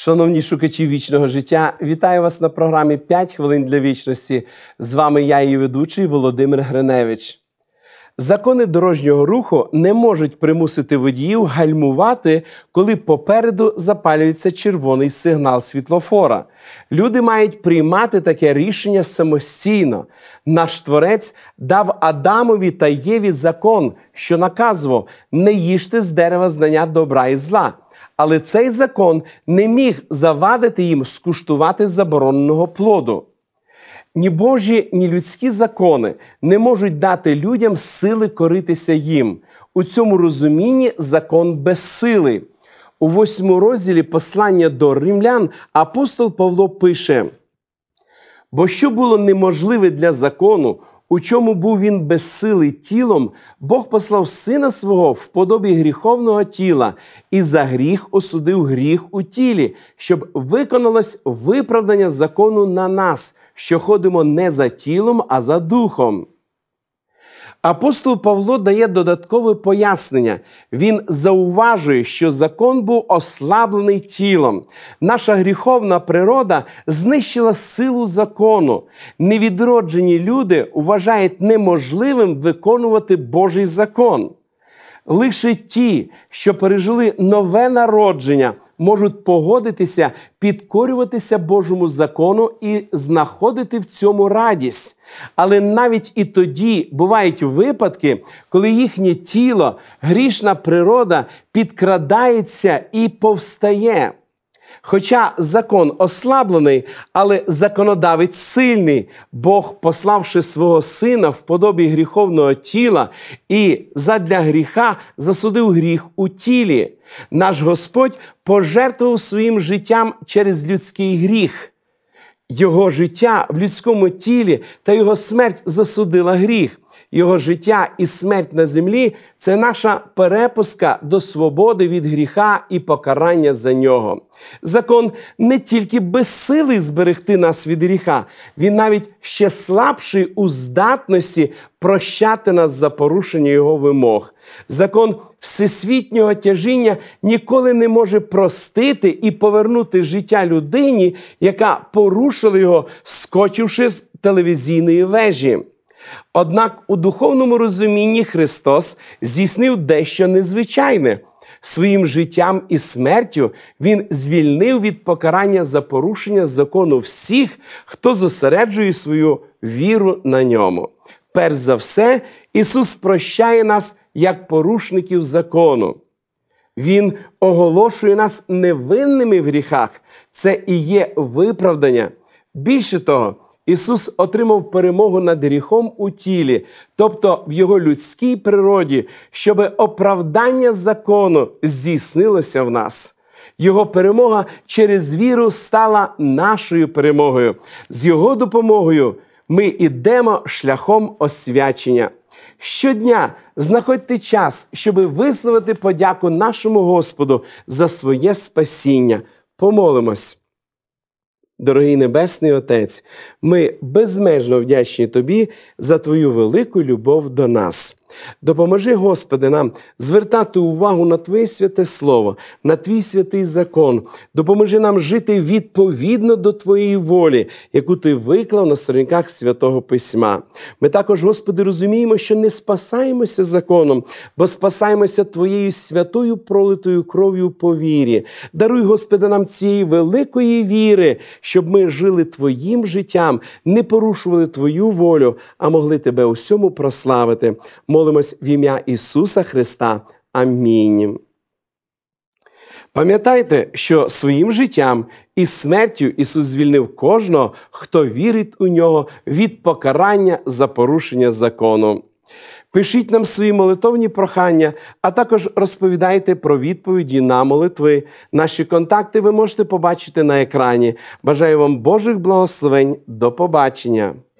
Шановні шукачі вічного життя, вітаю вас на програмі «5 хвилин для вічності». З вами я, її ведучий Володимир Гриневич. Закони дорожнього руху не можуть примусити водіїв гальмувати, коли попереду запалюється червоний сигнал світлофора. Люди мають приймати таке рішення самостійно. Наш Творець дав Адамові та Єві закон, що наказував «не їжте з дерева знання добра і зла». Але цей закон не міг завадити їм скуштувати забороненого плоду. Ні Божі, ні людські закони не можуть дати людям сили коритися їм. У цьому розумінні закон безсилий. У 8 розділі послання до римлян апостол Павло пише: «Бо що було неможливе для закону, у чому був він безсилий тілом, Бог послав Сина Свого в подобі гріховного тіла і за гріх осудив гріх у тілі, щоб виконалось виправдання закону на нас, що ходимо не за тілом, а за духом». Апостол Павло дає додаткове пояснення. Він зауважує, що закон був ослаблений тілом. Наша гріховна природа знищила силу закону. Невідроджені люди вважають неможливим виконувати Божий закон. Лише ті, що пережили нове народження, можуть погодитися, підкорюватися Божому закону і знаходити в цьому радість. Але навіть і тоді бувають випадки, коли їхнє тіло, грішна природа підкрадається і повстає. Хоча закон ослаблений, але законодавець сильний. Бог, пославши свого Сина в подобі гріховного тіла і задля гріха засудив гріх у тілі. Наш Господь пожертвував своїм життям через людський гріх. Його життя в людському тілі та його смерть засудила гріх. Його життя і смерть на землі – це наша перепустка до свободи від гріха і покарання за нього. Закон не тільки безсилий зберегти нас від гріха, він навіть ще слабший у здатності прощати нас за порушення його вимог. Закон всесвітнього тяжіння ніколи не може простити і повернути життя людині, яка порушила його, скочивши з телевізійної вежі. Однак у духовному розумінні Христос здійснив дещо незвичайне. Своїм життям і смертю Він звільнив від покарання за порушення закону всіх, хто зосереджує свою віру на ньому. Перш за все, Ісус прощає нас як порушників закону. Він оголошує нас невинними в гріхах. Це і є виправдання. Більше того, Ісус отримав перемогу над гріхом у тілі, тобто в Його людській природі, щоб оправдання закону здійснилося в нас. Його перемога через віру стала нашою перемогою. З Його допомогою ми йдемо шляхом освячення. Щодня знаходьте час, щоб висловити подяку нашому Господу за своє спасіння. Помолимось. Дорогий Небесний Отець, ми безмежно вдячні Тобі за Твою велику любов до нас. Допоможи, Господи, нам звертати увагу на Твоє святе Слово, на Твій святий закон. Допоможи нам жити відповідно до Твоєї волі, яку Ти виклав на сторінках Святого Письма. Ми також, Господи, розуміємо, що не спасаємося законом, бо спасаємося Твоєю святою пролитою кров'ю по вірі. Даруй, Господи, нам цієї великої віри, щоб ми жили Твоїм життям, не порушували Твою волю, а могли Тебе усьому прославити. Молимось в ім'я Ісуса Христа. Амінь. Пам'ятайте, що своїм життям і смертю Ісус звільнив кожного, хто вірить у Нього від покарання за порушення закону. Пишіть нам свої молитовні прохання, а також розповідайте про відповіді на молитви. Наші контакти ви можете побачити на екрані. Бажаю вам Божих благословень. До побачення!